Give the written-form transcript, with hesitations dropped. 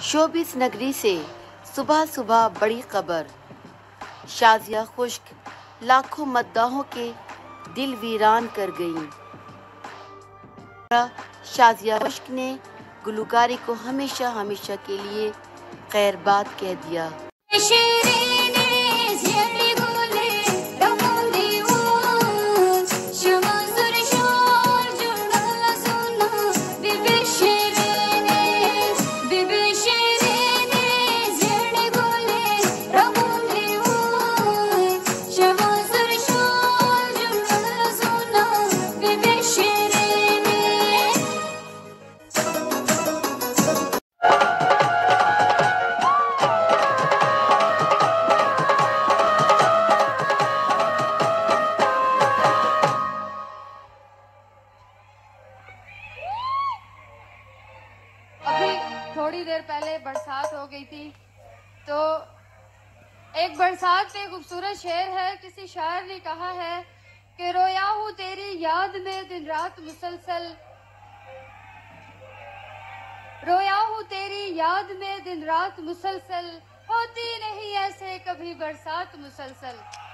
Showbiz नगरी से सुबह सुबह बड़ी खबर, शाजिया खुश्क लाखों मद्दाहों के दिल वीरान कर गईं। शाजिया खुश्क ने गुलकारी को हमेशा हमेशा के लिए खैरबाद कह दिया। थोड़ी देर पहले बरसात हो गई थी, तो एक बरसात पे खूबसूरत शेर है। किसी शायर ने कहा है कि रोया हूँ तेरी याद में दिन रात मुसलसल, रोया हूँ तेरी याद में दिन रात मुसलसल, होती नहीं ऐसे कभी बरसात मुसलसल।